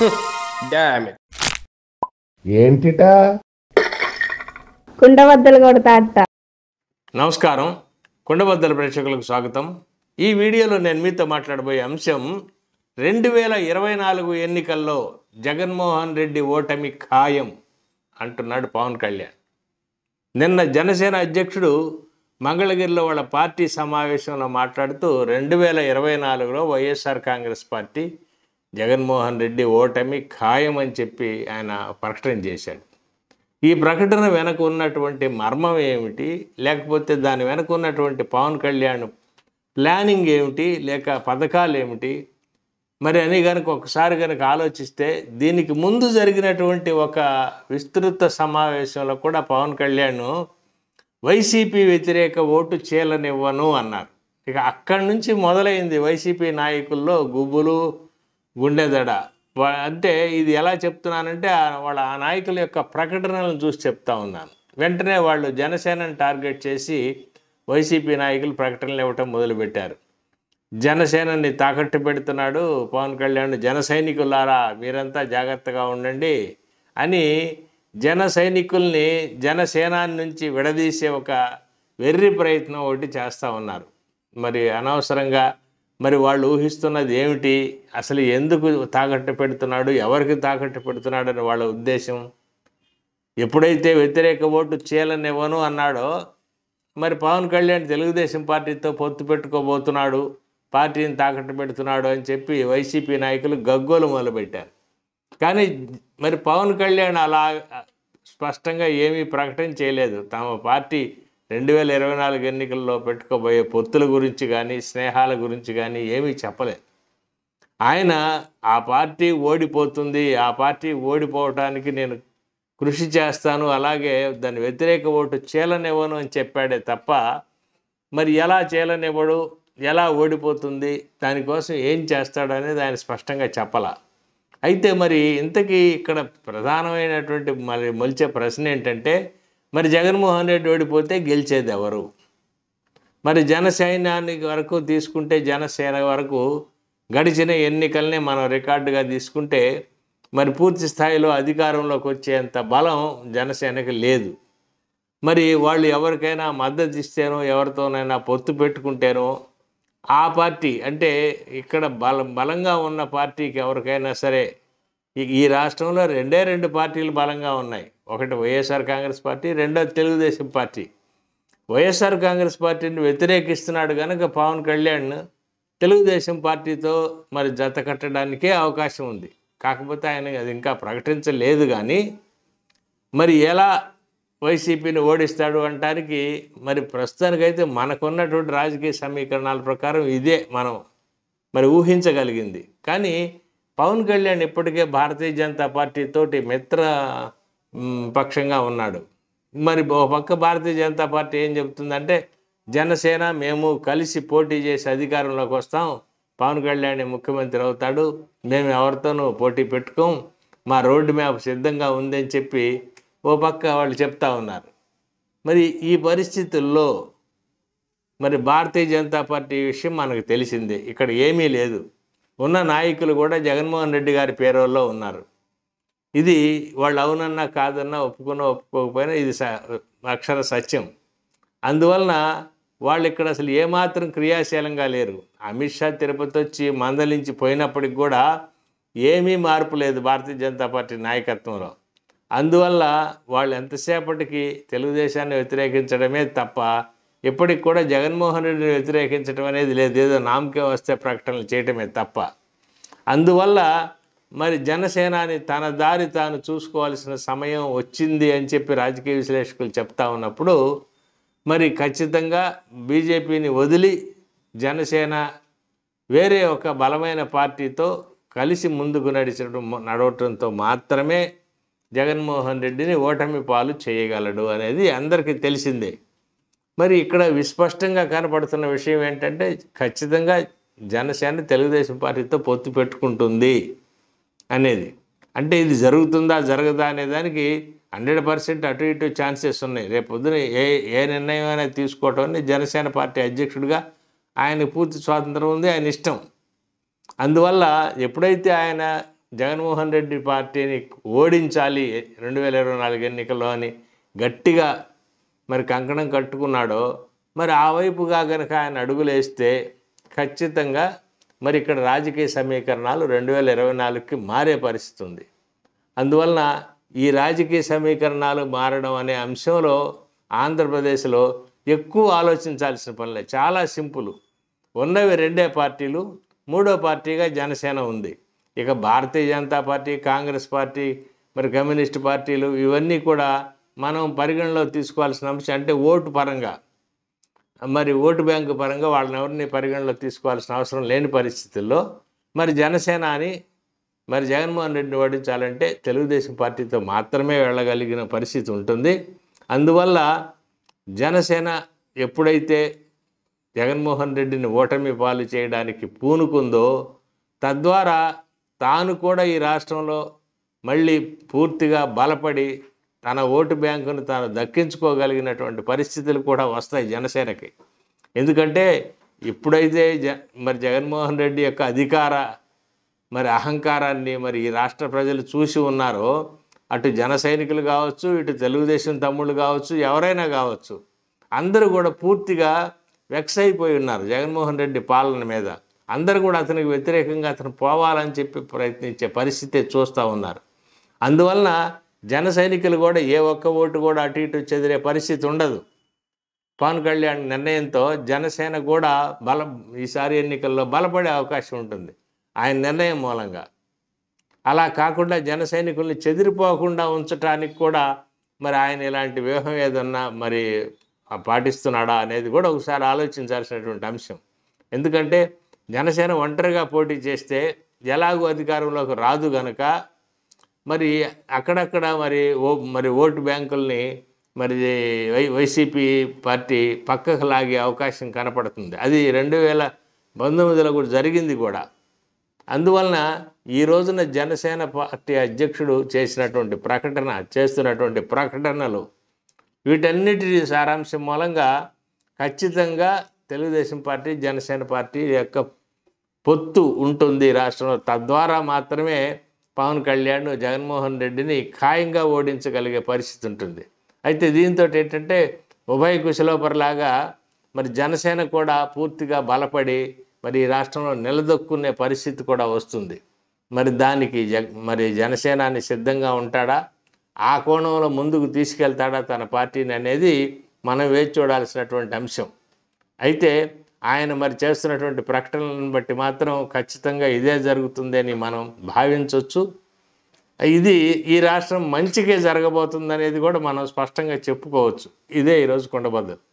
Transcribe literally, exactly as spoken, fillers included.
Damn it. ఏంటిటా కుండబద్దలు కొడతా అట్ట. నమస్కారం, కుండబద్దల ప్రేక్షకులకు స్వాగతం. ఈ వీడియోలో నేను మీతో మాట్లాడబోయే అంశం రెండు వేల ఇరవై నాలుగు ఎన్నికల్లో జగన్మోహన్ రెడ్డి ఓటమి ఖాయం అంటున్నాడు పవన్ కళ్యాణ్. నిన్న జనసేన అధ్యక్షుడు మంగళగిరిలో వాళ్ళ పార్టీ సమావేశంలో మాట్లాడుతూ రెండు వేల ఇరవై నాలుగులో వైఎస్ఆర్ కాంగ్రెస్ పార్టీ జగన్మోహన్ రెడ్డి ఓటమి ఖాయం అని చెప్పి ఆయన ప్రకటన చేశాడు. ఈ ప్రకటన వెనక ఉన్నటువంటి మర్మం ఏమిటి, లేకపోతే దాని వెనక ఉన్నటువంటి పవన్ కళ్యాణ్ ప్లానింగ్ ఏమిటి, లేక పథకాలు ఏమిటి మరి అని కనుక ఒకసారి కనుక ఆలోచిస్తే, దీనికి ముందు జరిగినటువంటి ఒక విస్తృత సమావేశంలో కూడా పవన్ కళ్యాణ్ వైసీపీ వ్యతిరేక ఓటు చీలనివ్వను అన్నారు. ఇక అక్కడి నుంచి మొదలైంది వైసీపీ నాయకుల్లో గుబులు, గుండెదడ. అంటే ఇది ఎలా చెప్తున్నానంటే వాళ్ళ ఆ నాయకుల యొక్క ప్రకటనలను చూసి చెప్తా ఉన్నాను. వెంటనే వాళ్ళు జనసేనని టార్గెట్ చేసి వైసీపీ నాయకులు ప్రకటనలు ఇవ్వటం మొదలుపెట్టారు. జనసేనని తాకట్టు పెడుతున్నాడు పవన్ కళ్యాణ్, జన సైనికులారా మీరంతా జాగ్రత్తగా ఉండండి అని జన సైనికుల్ని జనసేన నుంచి విడదీసే ఒక వెర్రి ప్రయత్నం ఒకటి చేస్తూ ఉన్నారు. మరి అనవసరంగా మరి వాళ్ళు ఊహిస్తున్నది ఏమిటి, అసలు ఎందుకు తాకట్టు పెడుతున్నాడు, ఎవరికి తాకట్టు పెడుతున్నాడు అని వాళ్ళ ఉద్దేశం. ఎప్పుడైతే వ్యతిరేక ఓటు చీలనివ్వను అన్నాడో మరి పవన్ కళ్యాణ్ తెలుగుదేశం పార్టీతో పొత్తు పెట్టుకోబోతున్నాడు, పార్టీని తాకట్టు పెడుతున్నాడు అని చెప్పి వైసీపీ నాయకులు గగ్గోలు మొదలుపెట్టారు. కానీ మరి పవన్ కళ్యాణ్ అలా స్పష్టంగా ఏమీ ప్రకటన చేయలేదు. తమ పార్టీ రెండు వేల ఇరవై నాలుగు ఎన్నికల్లో పెట్టుకోబోయే పొత్తుల గురించి కానీ స్నేహాల గురించి కానీ ఏమీ చెప్పలేదు. ఆయన ఆ పార్టీ ఓడిపోతుంది, ఆ పార్టీ ఓడిపోవటానికి నేను కృషి చేస్తాను, అలాగే దాని వ్యతిరేక ఓటు చీలనివ్వను అని చెప్పాడే తప్ప మరి ఎలా చీలనివ్వడు, ఎలా ఓడిపోతుంది, దానికోసం ఏం చేస్తాడు అనేది ఆయన స్పష్టంగా చెప్పాల. అయితే మరి ఇంతకీ ఇక్కడ ప్రధానమైనటువంటి మరి మొలిచే ప్రశ్న ఏంటంటే, మరి జగన్మోహన్ రెడ్డి ఓడిపోతే గెలిచేది ఎవరు? మరి జనసైన్యాన్ని వరకు తీసుకుంటే, జనసేన వరకు గడిచిన ఎన్నికల్ని మనం రికార్డుగా తీసుకుంటే మరి పూర్తి స్థాయిలో అధికారంలోకి వచ్చేంత బలం జనసేనకి లేదు. మరి వాళ్ళు ఎవరికైనా మద్దతు ఇస్తేనో ఎవరితోనైనా పొత్తు పెట్టుకుంటేనో ఆ పార్టీ అంటే ఇక్కడ బల బలంగా ఉన్న పార్టీకి ఎవరికైనా సరే, ఈ రాష్ట్రంలో రెండే రెండు పార్టీలు బలంగా ఉన్నాయి. ఒకటి వైఎస్ఆర్ కాంగ్రెస్ పార్టీ, రెండోది తెలుగుదేశం పార్టీ. వైఎస్ఆర్ కాంగ్రెస్ పార్టీని వ్యతిరేకిస్తున్నాడు కనుక పవన్ కళ్యాణ్ తెలుగుదేశం పార్టీతో మరి జత కట్టడానికే అవకాశం ఉంది. కాకపోతే ఆయన అది ఇంకా ప్రకటించలేదు. కానీ మరి ఎలా వైసీపీని ఓడిస్తాడు అంటానికి మరి ప్రస్తుతానికైతే మనకున్నటువంటి రాజకీయ సమీకరణాల ప్రకారం ఇదే మనం మరి ఊహించగలిగింది. కానీ పవన్ కళ్యాణ్ ఇప్పటికే భారతీయ జనతా పార్టీతోటి మిత్ర పక్షంగా ఉన్నాడు. మరి ఒక పక్క భారతీయ జనతా పార్టీ ఏం చెబుతుందంటే, జనసేన మేము కలిసి పోటీ చేసి అధికారంలోకి వస్తాం, పవన్ కళ్యాణ్ ముఖ్యమంత్రి అవుతాడు, మేము ఎవరితోనూ పోటీ పెట్టుకోం, మా రోడ్డు మ్యాప్ సిద్ధంగా ఉందని చెప్పి ఓ పక్క వాళ్ళు చెప్తా ఉన్నారు. మరి ఈ పరిస్థితుల్లో మరి భారతీయ జనతా పార్టీ విషయం మనకు తెలిసిందే. ఇక్కడ ఏమీ లేదు. ఉన్న నాయకులు కూడా జగన్మోహన్ రెడ్డి గారి పేరోల్లో ఉన్నారు. ఇది వాళ్ళు అవునన్నా కాదన్నా ఒప్పుకున్నా ఒప్పుకోకపోయినా ఇది అక్షర సత్యం. అందువలన వాళ్ళు ఇక్కడ అసలు ఏమాత్రం క్రియాశీలంగా లేరు. అమిత్ షా తిరుపతి వచ్చి మందలించి పోయినప్పటికి కూడా ఏమీ మార్పు లేదు భారతీయ జనతా పార్టీ నాయకత్వంలో. అందువల్ల వాళ్ళు ఎంతసేపటికి తెలుగుదేశాన్ని వ్యతిరేకించడమే తప్ప ఇప్పటికి కూడా జగన్మోహన్ రెడ్డిని వ్యతిరేకించడం అనేది లేదు. ఏదో నామకే వస్తే ప్రకటనలు చేయటమే తప్ప. అందువల్ల మరి జనసేనాని తన దారి తాను చూసుకోవాల్సిన సమయం వచ్చింది అని చెప్పి రాజకీయ విశ్లేషకులు చెప్తా ఉన్నప్పుడు మరి ఖచ్చితంగా బీజేపీని వదిలి జనసేన వేరే ఒక బలమైన పార్టీతో కలిసి ముందుకు నడిచడం నడవటంతో మాత్రమే జగన్మోహన్ రెడ్డిని ఓటమి పాలు చేయగలడు అనేది అందరికీ తెలిసిందే. మరి ఇక్కడ విస్పష్టంగా కనపడుతున్న విషయం ఏంటంటే, ఖచ్చితంగా జనసేన తెలుగుదేశం పార్టీతో పొత్తు పెట్టుకుంటుంది అనేది. అంటే ఇది జరుగుతుందా జరగదా అనే దానికి హండ్రెడ్ పర్సెంట్ అటు ఇటు ఛాన్సెస్ ఉన్నాయి. రేపు పొద్దున ఏ ఏ నిర్ణయం అనేది తీసుకోవటం జనసేన పార్టీ అధ్యక్షుడిగా ఆయన పూర్తి స్వాతంత్రం ఉంది, ఆయన ఇష్టం. అందువల్ల ఎప్పుడైతే ఆయన జగన్మోహన్ రెడ్డి పార్టీని ఓడించాలి రెండు వేల ఇరవై నాలుగు ఎన్నికల్లో అని గట్టిగా మరి కంకణం కట్టుకున్నాడో, మరి ఆ వైపుగా కనుక ఆయన అడుగులేస్తే ఖచ్చితంగా మరి ఇక్కడ రాజకీయ సమీకరణాలు రెండు వేల ఇరవై నాలుగుకి మారే పరిస్థితి ఉంది. అందువలన ఈ రాజకీయ సమీకరణాలు మారడం అనే అంశంలో ఆంధ్రప్రదేశ్లో ఎక్కువ ఆలోచించాల్సిన పనిలే, చాలా సింపుల్. ఉన్నవి రెండే పార్టీలు, మూడో పార్టీగా జనసేన ఉంది. ఇక భారతీయ జనతా పార్టీ, కాంగ్రెస్ పార్టీ, మరి కమ్యూనిస్ట్ పార్టీలు ఇవన్నీ కూడా మనం పరిగణలో తీసుకోవాల్సిన అంశం. అంటే ఓటు పరంగా, మరి ఓటు బ్యాంకు పరంగా వాళ్ళని ఎవరిని పరిగణలో తీసుకోవాల్సిన అవసరం లేని పరిస్థితుల్లో మరి జనసేన అని మరి జగన్మోహన్ రెడ్డిని ఓడించాలంటే తెలుగుదేశం పార్టీతో మాత్రమే వెళ్ళగలిగిన పరిస్థితి ఉంటుంది. అందువల్ల జనసేన ఎప్పుడైతే జగన్మోహన్ రెడ్డిని ఓటమి పాలు చేయడానికి పూనుకుందో, తద్వారా తాను కూడా ఈ రాష్ట్రంలో మళ్ళీ పూర్తిగా బలపడి తన ఓటు బ్యాంకును తాను దక్కించుకోగలిగినటువంటి పరిస్థితులు కూడా వస్తాయి జనసేనకి. ఎందుకంటే ఇప్పుడైతే జ మరి జగన్మోహన్ రెడ్డి యొక్క అధికార మరి అహంకారాన్ని మరి ఈ రాష్ట్ర ప్రజలు చూసి ఉన్నారో, అటు జన సైనికులు కావచ్చు, ఇటు తెలుగుదేశం తమ్ముళ్ళు కావచ్చు, ఎవరైనా కావచ్చు, అందరూ కూడా పూర్తిగా వెక్స్ అయిపోయి ఉన్నారు జగన్మోహన్ రెడ్డి పాలన మీద. అందరూ కూడా అతనికి వ్యతిరేకంగా అతను పోవాలని చెప్పి ప్రయత్నించే పరిస్థితి చూస్తూ ఉన్నారు. అందువలన జన సైనికులు కూడా ఏ ఒక్క ఓటు కూడా అటు ఇటు చెదిరే పరిస్థితి ఉండదు. పవన్ కళ్యాణ్ నిర్ణయంతో జనసేన కూడా బల ఈసారి ఎన్నికల్లో బలపడే అవకాశం ఉంటుంది ఆయన నిర్ణయం మూలంగా. అలా కాకుండా జన సైనికుల్ని చెదిరిపోకుండా ఉంచడానికి కూడా మరి ఆయన ఇలాంటి వ్యూహం ఏదన్నా మరి పాటిస్తున్నాడా అనేది కూడా ఒకసారి ఆలోచించాల్సినటువంటి అంశం. ఎందుకంటే జనసేన ఒంటరిగా పోటీ చేస్తే ఎలాగో అధికారంలోకి రాదు గనక మరి అక్కడక్కడ మరి ఓ మరి ఓటు బ్యాంకుల్ని మరి వై వైసీపీ పార్టీ పక్కకు లాగే అవకాశం కనపడుతుంది. అది రెండు వేల పంతొమ్మిదిలో కూడా జరిగింది కూడా. అందువలన ఈ రోజున జనసేన పార్టీ అధ్యక్షుడు చేసినటువంటి ప్రకటన, చేస్తున్నటువంటి ప్రకటనలు, వీటన్నిటి సారాంశం మూలంగా ఖచ్చితంగా తెలుగుదేశం పార్టీ, జనసేన పార్టీ యొక్క పొత్తు ఉంటుంది రాష్ట్రంలో. తద్వారా మాత్రమే పవన్ కళ్యాణ్ జగన్మోహన్ రెడ్డిని ఖాయంగా ఓడించగలిగే పరిస్థితి ఉంటుంది. అయితే దీంతో ఏంటంటే ఉభయ కుశలోపరిలాగా మరి జనసేన కూడా పూర్తిగా బలపడి మరి ఈ రాష్ట్రంలో నిలదొక్కునే పరిస్థితి కూడా వస్తుంది. మరి దానికి జ మరి జనసేనాన్ని సిద్ధంగా ఉంటాడా, ఆ కోణంలో ముందుకు తీసుకెళ్తాడా తన పార్టీని అనేది మనం వేచి చూడాల్సినటువంటి అంశం. అయితే ఆయన మరి చేస్తున్నటువంటి ప్రకటనలను బట్టి మాత్రం ఖచ్చితంగా ఇదే జరుగుతుందని మనం భావించవచ్చు. ఇది ఈ రాష్ట్రం మంచికే జరగబోతుందనేది కూడా మనం స్పష్టంగా చెప్పుకోవచ్చు. ఇదే ఈరోజు కుండబద్దలు.